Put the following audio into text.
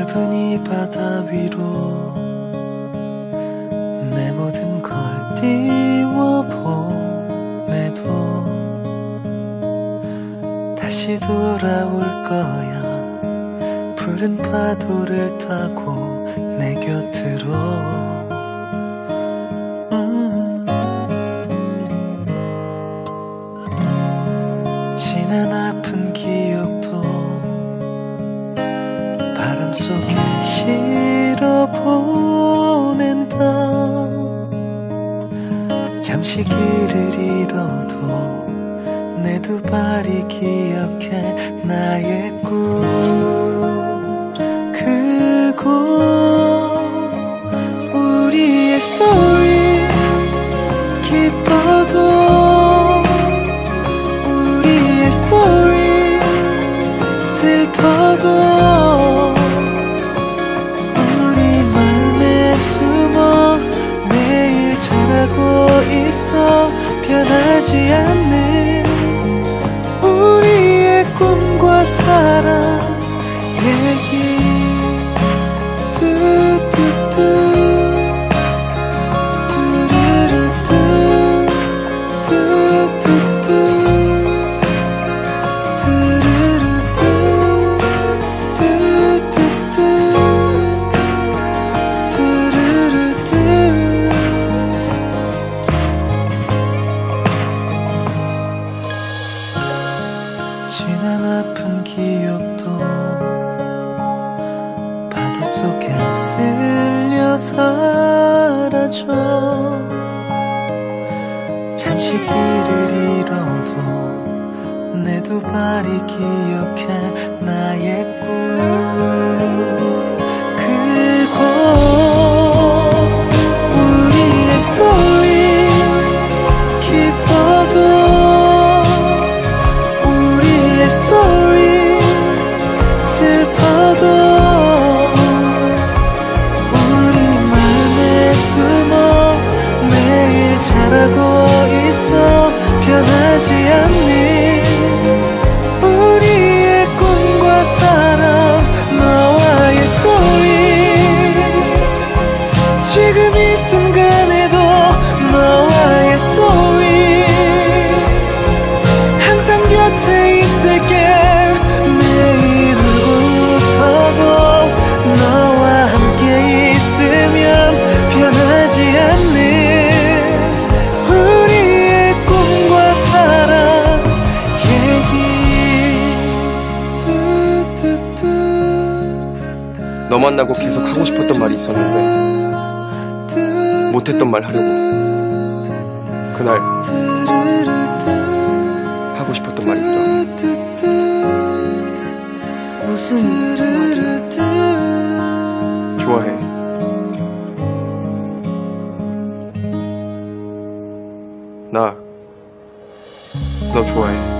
넓은 이 바다 위로 내 모든 걸 띄워보내도 다시 돌아올 거야. 푸른 파도를 타고 내 곁으로. 지난 아픈 기억도 바람 속에 실어 보낸다. 잠시 길을 잃어도 내 두 발이 기억해 나의 꿈. 그곳 우리의 스토리 기뻐도 우리의 스토리 슬퍼도 우리 마음에 숨어 매일 자라고 있어. 변하지 않는 우리의 꿈과 사랑 얘기. 뚜뚜뚜 지난 아픈 기억도 파도 속에 쓸려 사라져. 잠시 길을 잃어도 내 두 발이 기억해 나의 꿈. 그곳 우리의 스토리 기뻐도 스토리 슬퍼도 우리 마음에 숨어 매일 자라고 있어. 변하지 않는 우리의 꿈과 사랑 너와의 스토리. 지금 이 순간에도 너와의 스토리. 항상 곁에 있을게. 매일 웃어도 너와 함께 있으면 변하지 않는 우리의 꿈과 사랑 얘기. 너 만나고 계속 하고 싶었던 말이 있었는데 못했던 말 하려고 그날 하고 싶었던 말이더라. 무슨 말이야? 좋아해. 나 너 좋아해.